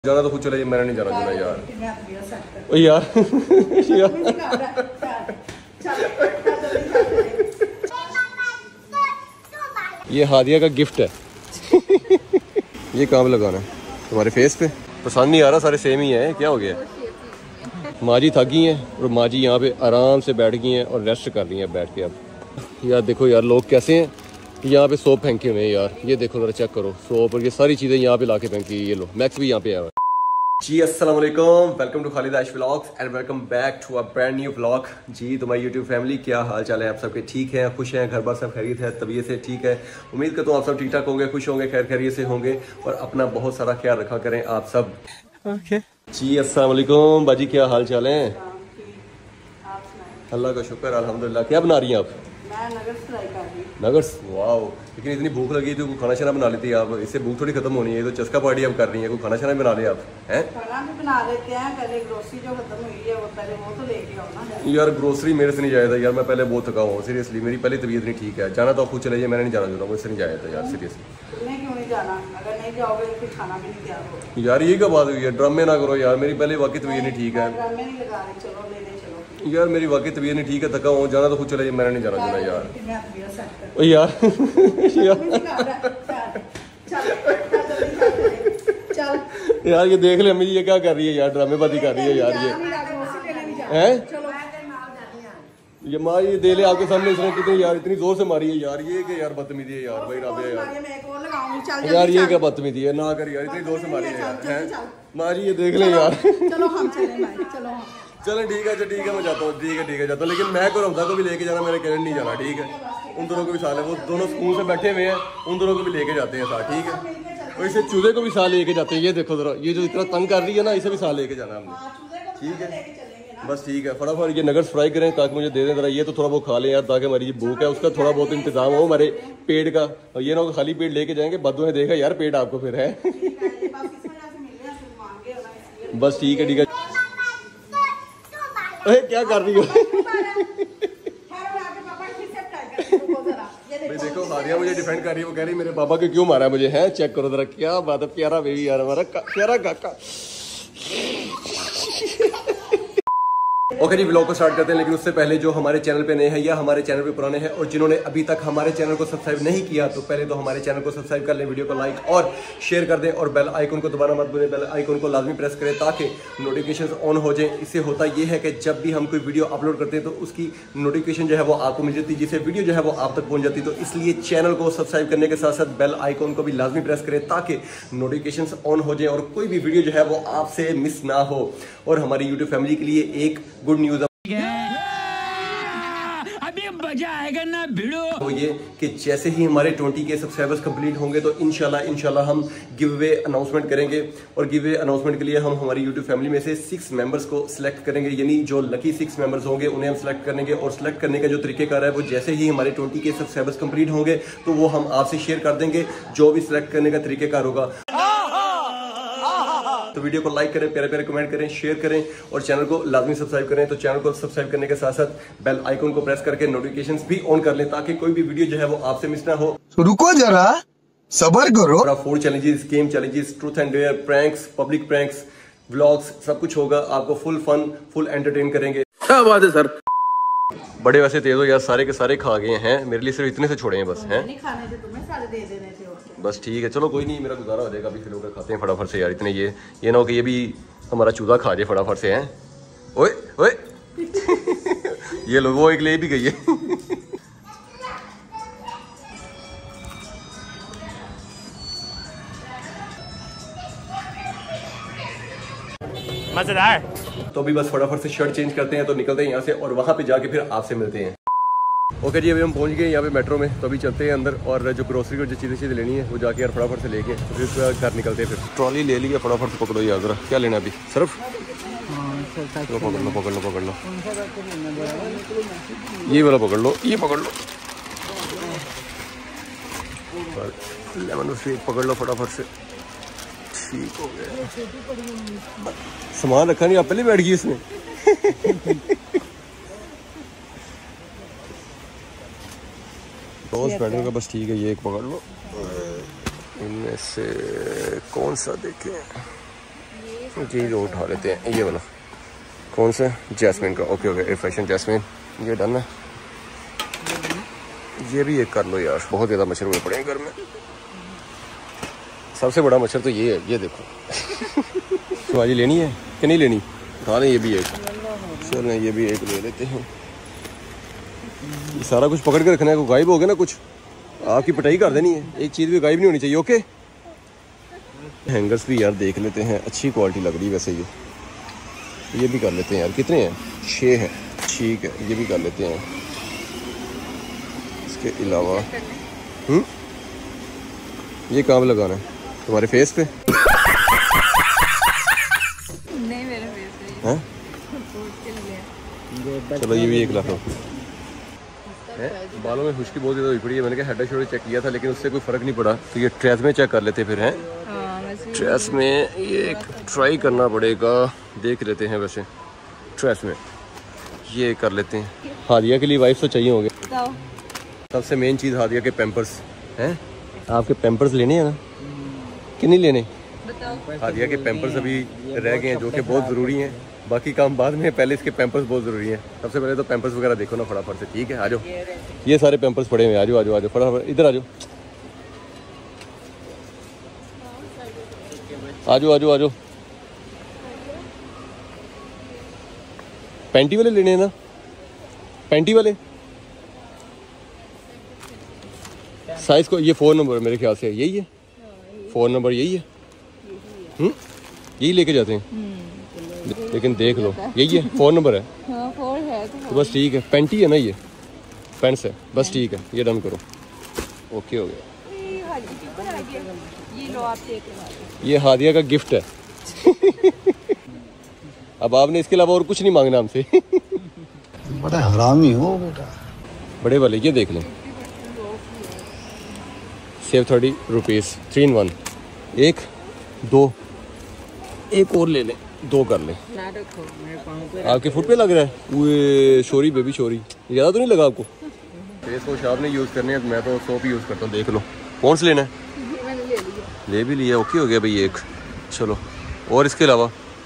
जाना तो खुद चले, मैंने नहीं जाना चाहता यार। ओ यार ये हादिया का गिफ्ट है। ये काम लगाना है तुम्हारे फेस पे। पसंद नहीं आ रहा, सारे सेम ही हैं। क्या हो गया? माँ जी थक गई हैं और माँ जी यहाँ पे आराम से बैठ गई हैं और रेस्ट कर रही हैं बैठ के। अब यार देखो यार लोग कैसे हैं, यहाँ पे सोप फेंके हुए हैं यार। ये देखो जरा चेक करो, सोप और ये सारी चीज़ें यहाँ पे लाके फेंकी। ये लो मैक्स भी यहाँ पे आया हुआ है। जी अस्सलाम वालेकुम, welcome to Khalid Aish vlogs and welcome back to a brand new vlog. जी तुम्हारी यूट्यूब फैमिली, क्या हाल चाल है? आप सबके ठीक हैं, खुश हैं, घर बार सब खैरियत है, तबीयत से ठीक है? उम्मीद करता हूँ आप सब ठीक ठाक होंगे, खुश होंगे, खैर खैरियत से होंगे और अपना बहुत सारा ख्याल रखा करें आप सब। ओके जी अस्सलाम वालेकुम बाजी, क्या हाल चाल है? अल्लाह का शुक्र अल्हम्दुलिल्लाह। क्या बना रही हैं आप? Nuggets, wow. लेकिन इतनी भूख लगी तो कोई खाना शाना बना लेती है आप, इससे भूख थोड़ी खत्म होनी है। तो चस्का पार्टी आप कर रही है, कोई खाना शाना बना ले आप हैं? खाना भी बना लेते हैं, पहले ग्रोसरी जो खत्म हुई है वो पहले वो तो लेके आओ ना। यार ग्रोसरी मेरे से नहीं जाया था यार, मैं पहले बहुत थका हूँ सीरियसली। मेरी पहले तबीयत नहीं ठीक है, जाना तो खुद चले जाइए, मैंने नहीं जाना चाहता, मुझसे नहीं जाया था यार सीरियसली। तुम्हें क्यों नहीं जाना? अगर नहीं जाओगे तो फिर खाना भी नहीं तैयार होगा यार। ये क्या बात हुई है? ड्रामे ना करो यार, मेरी पहले वाकई तबीयत नहीं ठीक है। ड्रामे नहीं लगा रहे, चलो लेने चलो यार मेरी वाकई तबीयत नहीं ठीक है, थका हूँ, जाना तो खुद चले जाइए, मैंने नहीं जाना चाहता यार। ओ यार ये देख ले अम्मी जी, ये क्या कर रही है यार? ड्रामेबाजी कर रही है यार ये हैं? ये माँ ये दे ले आपके सामने, इसने कितनी यार इतनी जोर से मारी है यार। ये क्या यार बदतमीजी है यार भाई राबे यार ये क्या बदतमीजी है? ना कर यार, इतनी जोर से मारी है यार हैं? माँ जी ये देख ले यार। चलो हम चलो ठीक है, अच्छा ठीक है मैं जाता हूँ, ठीक है जाता हूँ। लेकिन मैं को रमजा को भी लेके जाना, मेरे कहने नहीं जाना, ठीक है? उन दोनों को भी साथ है, वो दोनों स्कूल से बैठे हुए हैं, उन दोनों को भी लेके जाते हैं साथ, ठीक है? और इसे चूजे को भी साथ लेके जाते हैं। ये देखो जरा, ये जो इतना तंग कर रही है ना, इसे भी साथ लेके जाना हमने, ठीक है? बस ठीक है, फटाफट ये नगर्स फ्राई करें ताकि मुझे दे दें जरा। ये तो थोड़ा बहुत खा लें यार, ताकि हमारी जो भूख है उसका थोड़ा बहुत इंतजाम हो हमारे पेट का। और ये ना खाली पेट लेके जाएंगे, बदुएं देखा यार पेट आपको फिर है। बस ठीक है अरे क्या कर रही हो? भाई देखो हादिया मुझे डिफेंड कर रही है, वो कह रही है मेरे पापा को क्यों मारा मुझे है? चेक करो जरा, क्या बात है। प्यारा बेबी यार हमारा, प्यारा काका। ओके जी व्लॉग को स्टार्ट करते हैं, लेकिन उससे पहले जो हमारे चैनल पे नए हैं या हमारे चैनल पे पुराने हैं और जिन्होंने अभी तक हमारे चैनल को सब्सक्राइब नहीं किया, तो पहले तो हमारे चैनल को सब्सक्राइब कर लें, वीडियो को लाइक और शेयर कर दें और बेल आइकन को दबाना मत भूलें। बेल आइकन को लाजमी प्रेस करें ताकि नोटिफिकेशन ऑन हो जाए। इससे होता यह है कि जब भी हम कोई वीडियो अपलोड करते हैं तो उसकी नोटिफिकेशन जो है वो आपको मिल जाती है, जिससे वीडियो जो है वो आप तक पहुंच जाती है। तो इसलिए चैनल को सब्सक्राइब करने के साथ साथ बेल आइकन को भी लाजमी प्रेस करें ताकि नोटिफिकेशन ऑन हो जाए और कोई भी वीडियो जो है वो आपसे मिस ना हो। और हमारी यूट्यूब फैमिली के लिए एक गुड न्यूज़ आएगा ना भिड़ो, तो ये कि जैसे ही हमारे 20 के सब्सक्राइबर्स कंप्लीट होंगे तो इंशाल्लाह हम गिव अवे अनाउंसमेंट करेंगे। और गिव अवे अनाउंसमेंट के लिए हम हमारी यूट्यूब फैमिली में से 6 मेंबर्स को सिलेक्ट करेंगे, यानी जो लकी 6 मेंबर्स होंगे उन्हें हम सिलेक्ट करेंगे। और सिलेक्ट करने का जो तरीकेकार है वो जैसे ही हमारे 20 के सब्सक्राइबर्स कंप्लीट होंगे तो वो हम आपसे शेयर कर देंगे, जो भी सिलेक्ट करने का तरीकेकार होगा। तो वीडियो को लाइक करें, प्यारे प्यारे कमेंट करें, शेयर करें और चैनल को लाजमी सब्सक्राइब करें। तो चैनल को सब्सक्राइब करने के साथ साथ बेल आइकन को प्रेस करके नोटिफिकेशंस भी ऑन कर लें ताकि कोई भी वीडियो जो है वो आपसे मिस ना हो। रुको जरा सबर करो। Food challenges, game challenges, truth and dare, pranks, public pranks, vlogs, सब कुछ होगा। आपको फुल फन, फुल एंटरटेन करेंगे। क्या बात है सर। बड़े वैसे तेज हो यार, सारे के सारे खा गए हैं, मेरे लिए सिर्फ इतने से छोड़े हैं बस हैं। नहीं खाने थे तुम्हें, सारे दे देने थे। बस ठीक है, चलो कोई नहीं, मेरा गुजारा हो जाएगा। अभी फिर होकर खाते हैं फटाफट से यार। इतने ये ना हो कि ये भी हमारा चूजा खा जाए फटाफट से हैं। ओए ओए ये लो, वो एक ले भी गई है। मजेदार। तो अभी बस फटाफट से शर्ट चेंज करते हैं तो निकलते हैं यहाँ से और वहाँ पे जाके फिर आपसे मिलते हैं। ओके जी अभी हम पहुँच गए यहाँ पे मेट्रो में, तो अभी चलते हैं अंदर और जो ग्रोसरी को जो चीज़ें लेनी है वो जाके यार फटाफट से लेके तो फिर घर निकलते हैं। फिर ट्रॉली ले ली है, फटाफट से पकड़ो यार जरा, क्या लेना अभी? सिर्फ पकड़ लो ये वाला पकड़ लो, ये पकड़ लो, लेमन शेक पकड़ लो फटाफट से। ठीक हो गया, सामान रखा नहीं, आप पहले बैठ गई इसमें। रोज बैठने का बस ठीक है, ये एक पकड़ लो। इनमें से कौन सा देखें? चीज़ उठा लेते हैं, ये वाला कौन सा जैस्मिन का, ओके ओके, रिफ्रेशन जैस्मिन, ये डन है। ये भी एक कर लो यार, बहुत ज़्यादा मच्छर हुए पड़े हैं घर में। सबसे बड़ा मच्छर तो ये है, ये देखो। तो आज लेनी है कि नहीं लेनी, उठा लें ये भी एक, चलें ये भी एक ले लेते हैं। ये सारा कुछ पकड़ के रखना है, को गायब हो गया ना कुछ, आपकी पिटाई कर देनी है, एक चीज़ भी गायब नहीं होनी चाहिए। ओके, हैंगर्स भी यार देख लेते हैं, अच्छी क्वालिटी लग रही है वैसे ये भी कर लेते हैं यार। कितने हैं? 6 हैं, ठीक है, ये भी कर लेते हैं। इसके अलावा ये काम लगाना है तुम्हारे फेस पे? नहीं, मेरे फेस पे हैं? चलो ये भी 1 लाख है। बालों में खुश्की बहुत ज़्यादा हुई पड़ी है, मैंने कहा हेड एंड शोल्डर चेक किया था लेकिन उससे कोई फ़र्क नहीं पड़ा, तो ये ट्रेस में चेक कर लेते फिर हैं। ट्रेस में ये एक ट्राई करना पड़ेगा, देख लेते हैं। वैसे ट्रेस में ये कर लेते हैं। हादिया के लिए वाइफ तो चाहिए होंगे, सबसे मेन चीज़ हादिया के पैम्पर्स हैं। आपके पैम्पर्स लेने हैं ना कि नहीं लेने? हादिया के पैम्पर्स अभी रह गए हैं जो कि बहुत ज़रूरी हैं, बाकी काम बाद में, पहले इसके पैम्पर्स बहुत ज़रूरी हैं। सबसे पहले तो पैम्पर्स वगैरह देखो ना फटाफट से, ठीक है? आ जाओ, ये सारे पैम्पर्स पड़े हुए हैं, आ जाओ आ जाओ आ जाओ फटाफट, इधर आ जाओ आ जाओ आ जाओ आ जाओ। पैंटी वाले लेने हैं ना, पैंटी वाले साइज को, ये 4 नंबर मेरे ख्याल से यही है, 4 नंबर यही है, यही लेके जाते हैं। लेकिन देख लो, यही है 4 नंबर है। हाँ, 4 है तो बस ठीक है, पैंटी है ना, ये पैंट्स है, बस ठीक है, ये डन करो, ओके हो गया। ये लो आप देख लो, ये हादिया का गिफ्ट है। अब आपने इसके अलावा और कुछ नहीं मांगना हमसे। बड़ा हरामी हो बेटा। बड़े वाले ये देख लें, सेव 30 रुपीज़, 3 in 1, 1 2, एक और ले लें, 2 कर लें। आपके फुट पे लग रहा है? वो शोरी बेबी शोरी, ज़्यादा तो नहीं लगा आपको? फेस वॉश आपने यूज़ करने हैं, मैं तो सोप यूज़ करता हूँ, देख लो कौन सा लेना है। ले भी लिया, ओके हो गया भाई एक। चलो, और इसके अलावा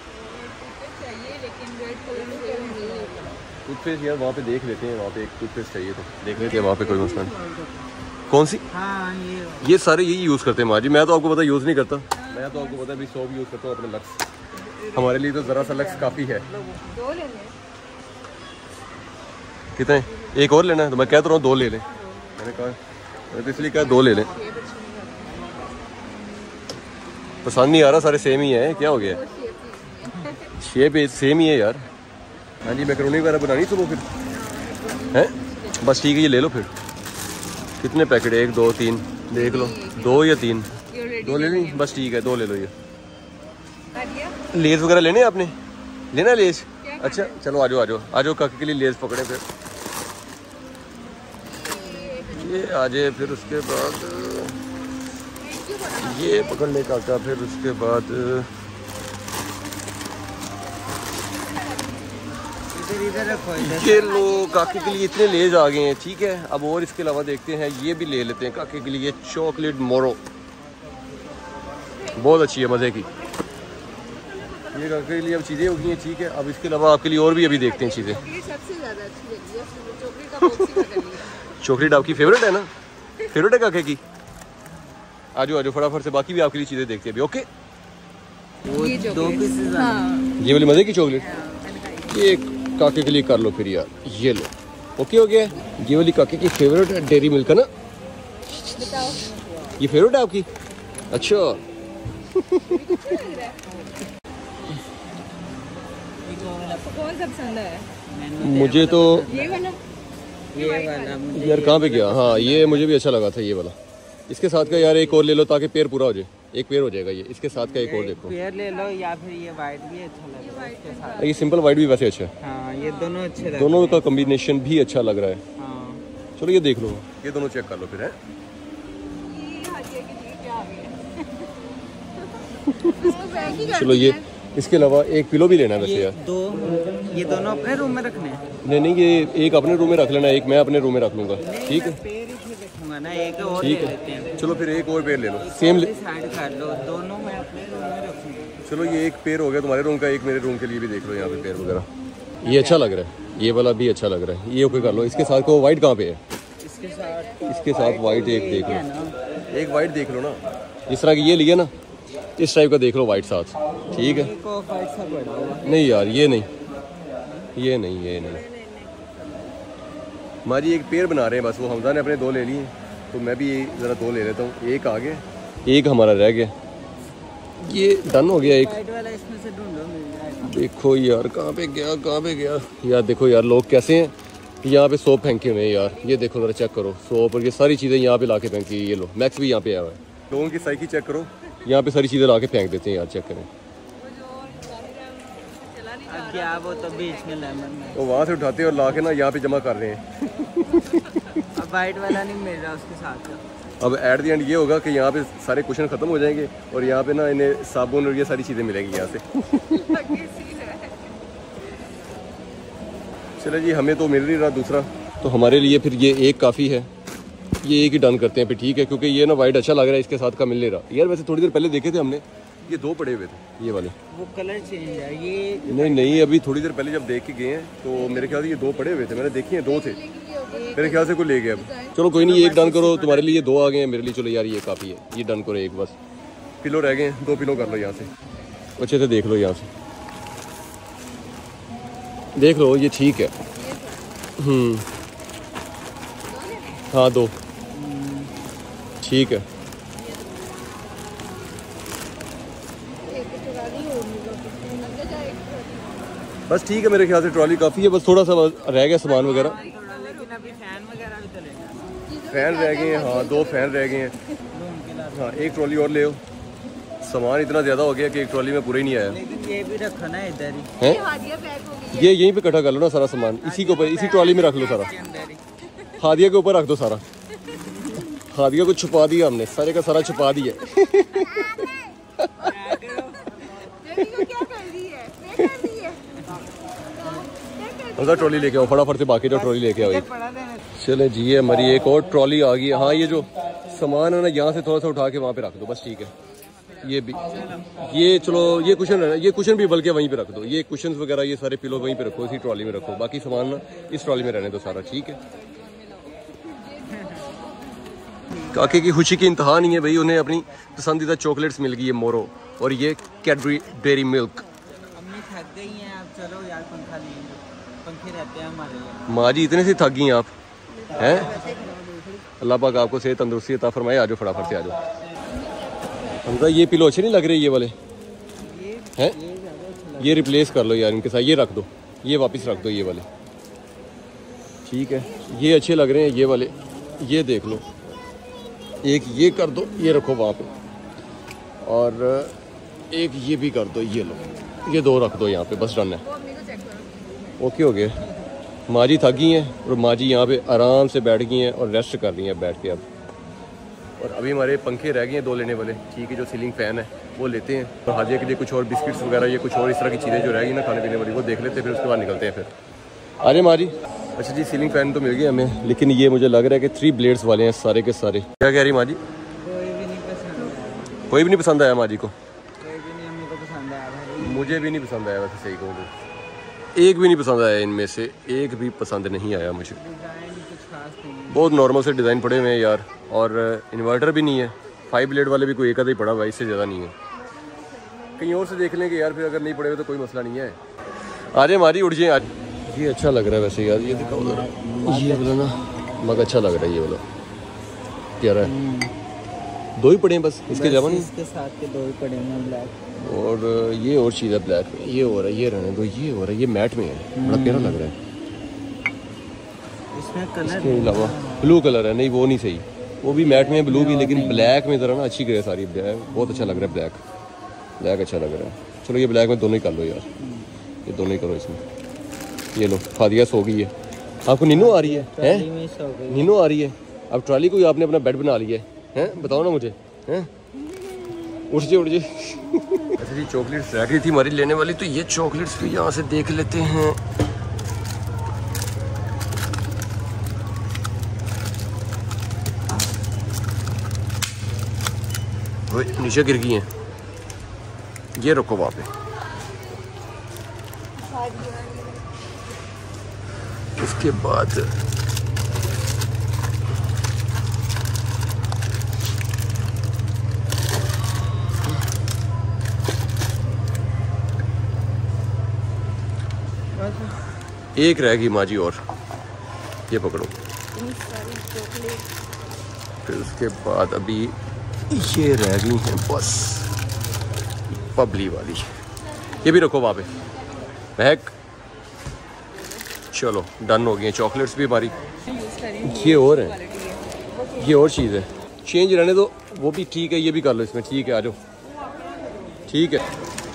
टूथपेस्ट यार वहाँ पे देख लेते हैं, वहाँ पे एक टूथपेस्ट चाहिए तो देख लेते हैं, वहाँ पे कोई मसला नहीं। कौन सी? हाँ, ये सारे यही यूज़ करते हैं माजी, मैं तो आपको पता यूज़ नहीं करता, मैं तो आपको पता है भी सोप यूज़ करता हूँ अपने लक्स। हमारे लिए तो ज़रा सा लक्स काफ़ी है। कितने? एक और लेना है? तो मैं कहता रहा हूँ 2 ले लें, मैंने कहा, मैंने तो इसलिए कहा 2 ले लें। पसंद नहीं आ रहा, सारे सेम ही है, क्या हो गया? शेप सेम ही है यार। हाँ जी, मैकरोनी वगैरह बनानी सुबह फिर हैं? बस ठीक है, ये ले लो फिर। कितने पैकेट है? 1 2 3, देख लो, 2 या 3? 2 ले लें, बस ठीक है, 2 ले लो। ये लेस वगैरह लेने हैं आपने? लेना है लेस? अच्छा चलो आ जाओ आ जाओ आ जाओ, काके के लिए लेस पकड़े फिर, ये आ जाए, फिर उसके बाद ये पकड़ ले काका, फिर उसके बाद ये लो, काके के लिए इतने लेज आ गए हैं, ठीक है। अब और इसके अलावा देखते हैं, ये भी ले लेते हैं काके के लिए, चॉकलेट मोरो, बहुत अच्छी है, मज़े की। ये काके के लिए अब चीज़ें हो गई हैं, ठीक है। अब इसके अलावा आपके लिए और भी अभी देखते हैं चीज़ें। चॉकलेट आपकी फेवरेट है ना? फेवरेट है काके की? आ जाओ फटाफट से, बाकी भी आपके लिए चीज़ें देखते हैं अभी, ओके। ये 2 पीसेस, हाँ, ये वाली मज़े की चॉकलेट, ये काके के लिए कर लो फिर यार, ये लो, ओके हो गया। ये वाली काके की फेवरेट है, डेयरी मिल्क है ना? बताओ, ये फेवरेट है आपकी? अच्छा, कौन सा पसंद है? मुझे तो ये वाला यार कहाँ पे गया? हाँ, ये मुझे भी अच्छा लगा था, ये वाला। इसके साथ का यार एक और ले लो ताकि पेयर पूरा हो जाए, एक पेयर हो जाएगा ये, इसके साथ का एक और देखो। पेयर ले लो, या फिर ये वाइट भी अच्छा लग रहा है इसके साथ। ये सिंपल वाइट भी वैसे अच्छा है, हाँ, ये दोनों अच्छे लग रहे हैं। दोनों का कॉम्बिनेशन भी अच्छा लग रहा है। हाँ, चलो ये देख लो, ये दोनों चेक कर लो फिर, है? चलो ये, इसके अलावा एक पिलो भी लेना है वैसे यार। ये दोनों अपने रूम में रखने हैं? नहीं, ये एक अपने रूम में रख लेना, एक मैं अपने रूम में रख लूँगा, ठीक है? पेयर ही रखूंगा ना, एक और ठीक ले है, लेते हैं। चलो फिर एक और पेयर ले लो, सेम साइड कर लो, दोनों मैं अपने रूम में रखूंगा। चलो ये एक पेयर हो गया तुम्हारे रूम का, एक मेरे रूम के लिए भी देख लो यहाँ पे पेयर वगैरह। ये अच्छा लग रहा है, ये वाला भी अच्छा लग रहा है, ये ओके कर लो। इसके साथ को वाइट कहाँ पे है? इसके साथ वाइट एक देख लो, एक वाइट देख लो ना, जिस तरह की ये लिया ना इस टाइप का देख लो वाइट साथ, ठीक है। नहीं यार ये नहीं, ये नहीं, ये नहीं। हमारी एक पेयर बना रहे हैं बस, वो हमजा ने अपने 2 ले लिए, तो मैं भी ज़रा 2 ले लेता हूँ। एक आ गया, एक हमारा रह गया, ये डन हो गया। एक इसमें से ढूंढो, मिल जाएगा। देखो यार कहाँ पे गया, कहाँ पे गया यार। देखो यार लोग कैसे हैं, यहाँ पे सोप फेंके हुए हैं यार। ये देखो ज़रा चेक करो, सोप और ये सारी चीज़ें यहाँ पे ला के फेंकी। ये लो मैक्स भी यहाँ पे आया हुआ है। लोगों की साइकिल चेक करो, यहाँ पे सारी चीज़ें ला के फेंक देते हैं यार, चेक करें। क्या वो तो बीच में लेमन है, वो वहाँ से उठाते हैं और ला के ना यहाँ पे जमा कर रहे हैं। अब वाइट वाला नहीं मिल रहा उसके साथ का। अब एट द एंड ये होगा कि यहाँ पे सारे कुशन ख़त्म हो जाएंगे और यहाँ पे ना इन्हें साबुन और ये सारी चीज़ें मिलेंगी यहाँ से। चलो जी, हमें तो मिल नहीं रहा दूसरा, तो हमारे लिए फिर ये एक काफ़ी है। ये एक ही डन करते हैं फिर, ठीक है, क्योंकि ये ना वाइट अच्छा लग रहा है, इसके साथ का मिल नहीं रहा यार। वैसे थोड़ी देर पहले देखे थे हमने, ये 2 पड़े हुए थे ये वाले। वो कलर चेंज है ये। नहीं, अभी थोड़ी देर पहले जब देख के गए हैं तो मेरे ख्याल से ये 2 पड़े हुए थे, मैंने देखे हैं 2 थे, मेरे ख्याल से कोई ले गया। अब चलो कोई नहीं, एक डन करो, तुम्हारे लिए 2 आ गए हैं, मेरे लिए चलो यार ये काफ़ी है, ये डन करो एक बस। पिलो रह गए हैं, 2 पिलो कर लो यहाँ से, अच्छे से देख लो यहाँ से, देख लो ये ठीक है। हाँ 2 ठीक है। बस ठीक है, मेरे ख्याल से ट्रॉली काफ़ी है, बस थोड़ा सा रह गया सामान वगैरह। लेकिन अभी फैन वगैरह भी चलेगा। फ़ैन रह गए हैं, हाँ 2 फ़ैन रह गए हैं। हाँ एक ट्रॉली और ले आओ, सामान इतना ज़्यादा हो गया कि एक ट्रॉली में पूरा ही नहीं आया। लेकिन ये भी रखो ना इधर ही है, ये यहीं पे इकट्ठा कर लो ना सारा सामान, इसी के ऊपर, इसी ट्रॉली में रख लो सारा। हादिया के ऊपर रख दो सारा, हादिया को छुपा दिया हमने, सारे का सारा छुपा दिया। ट्रॉली लेके आओ फटाफट से, बाकी जो ट्रॉली लेके आओ। चले जी, ये हमारी एक और ट्रॉली आ गई है। हाँ ये जो सामान है ना यहाँ से थोड़ा सा उठा के वहाँ पे रख दो बस, ठीक है। ये भी, ये चलो ये कुशन है ना, ये कुशन भी बल्कि वहीं पे रख दो, ये कुशन वगैरह ये सारे पिलो वहीं पे रखो, इसी ट्रॉली में रखो, बाकी सामान ना इस ट्रॉली में रहने दो सारा, ठीक है। काके की खुशी की इंतहा नहीं है भाई, उन्हें अपनी पसंदीदा चॉकलेट्स मिल गई है मोरो, और ये कैडबरी डेयरी मिल्क। अम्मी थक गई हैं, आप चलो यार पंखा लेंगे, पंखे रहते हैं हमारे लिए। माँ जी इतने से थक गई आप हैं? अल्लाह पाक आपको सेहत तंदुरुस्ती अता फरमाए। आ जाओ फटाफट से आ जाओ। हमजा ये पिलो अच्छे नहीं लग रहे ये वाले हैं, ये रिप्लेस कर लो यार इनके साथ, ये रख दो, ये वापस रख दो ये वाले, ठीक है। ये अच्छे लग रहे हैं ये वाले, ये देख लो, एक ये कर दो, ये रखो वहाँ पे, और एक ये भी कर दो, ये लो, ये 2 रख दो यहाँ पे, बस डन है, ओके हो गया। माँ जी थक गई हैं और माँ जी यहाँ पे आराम से बैठ गई हैं और रेस्ट कर रही हैं बैठ के अब। और अभी हमारे पंखे रह गए हैं 2 लेने वाले, ठीक है, जो सीलिंग फ़ैन है वो लेते हैं, और हाजिया के लिए कुछ और बिस्किट्स वगैरह ये कुछ और इस तरह की चीज़ें जो रह गई ना खाने पीने वाली, वो देख लेते हैं, फिर उसके बाद निकलते हैं फिर। अरे माँ जी, अच्छा जी सीलिंग फ़ैन तो मिल गया हमें, लेकिन ये मुझे लग रहा है कि 3 ब्लेड्स वाले हैं सारे के सारे। क्या कह रही माँ जी? कोई भी नहीं पसंद आया, कोई भी नहीं पसंद आया माँ जी को? कोई भी नहीं अम्मी को पसंद आया भाई। मुझे भी नहीं पसंद आया, वैसे सही कहूँ तो एक भी नहीं पसंद आया, इनमें से एक भी पसंद नहीं आया मुझे। डिज़ाइन कुछ खास नहीं, बहुत नॉर्मल से डिज़ाइन पड़े हुए हैं यार, और इन्वर्टर भी नहीं है, 5 ब्लेड वाले भी कोई एक आधा ही पड़ा हुआ है, इससे ज़्यादा नहीं है। कहीं और से देख लेंगे यार, फिर अगर नहीं पड़े हुए तो कोई मसला नहीं है। आ जाए मारी, उठ जाए आज। ये अच्छा लग रहा है वैसे यार, ये दिखाओ जरा, ये वाला ना मगर अच्छा लग रहा है, ये वाला प्यारा है। 2 ही पड़े हैं बस, इसके अलावा नहीं। इसके साथ के 2 ही पड़े हैं ब्लैक, और ये और चीज़ है ब्लैक में, ये हो रहा है, ये रहने दो, ये हो रहा है, ये मैट में है, बड़ा प्यारा लग रहा है। इसमें कलर इसके अलावा ब्लू कलर है, नहीं वो नहीं सही, वो भी मैट में ब्लू भी, लेकिन ब्लैक में ज़रा ना अच्छी ग्रे सारी, बहुत अच्छा लग रहा है ब्लैक, ब्लैक अच्छा लग रहा है। चलो ये ब्लैक में दोनों ही कर लो यार, ये दोनों ही करो इसमें। ये लो हादिया सो गई है, आपको नीनू आ रही है हैं? नीनू आ रही है, अब ट्रॉली को आपने अपना बेड बना लिया है, बताओ ना मुझे, हैं? उठ जाए उठ जाए। अच्छा जी चॉकलेट्स रह गई थी हमारी लेने वाली, तो ये चॉकलेट्स भी यहाँ से देख लेते हैं। नीचे गिर गई हैं, ये रखो वहाँ पे। उसके बाद एक रहेगी माँ जी, और ये पकड़ो। फिर उसके बाद अभी ये रह गई हैं बस पबली वाली, ये भी रखो वहाँ पे। महक चलो डन हो गई हैं चॉकलेट्स भी हमारी। ये और है, ये और चीज़ है, चेंज रहने दो, वो भी ठीक है, ये भी कर लो इसमें, ठीक है आ जाओ, ठीक है।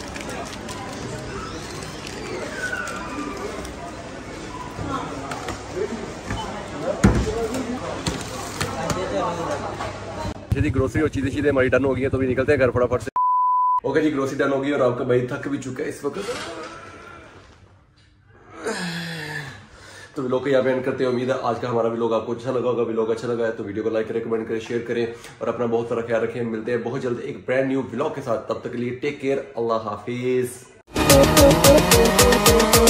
जी ग्रोसरी और चीज़ें हमारी डन हो गई है, तो भी निकलते हैं घर फटाफट से। ओके जी, ग्रोसरी डन हो गई और आपका भाई थक भी चुका है इस वक्त, तो व्लॉग को यहाँ पे एंड करते हैं। उम्मीद है आज का हमारा व्लॉग आपको अच्छा लगा होगा। व्लॉग अच्छा लगा है तो वीडियो को लाइक करें, कमेंट करें, शेयर करें और अपना बहुत सारा ख्याल रखें। मिलते हैं बहुत जल्द एक ब्रांड न्यू व्लॉग के साथ, तब तक के लिए टेक केयर, अल्लाह हाफिज।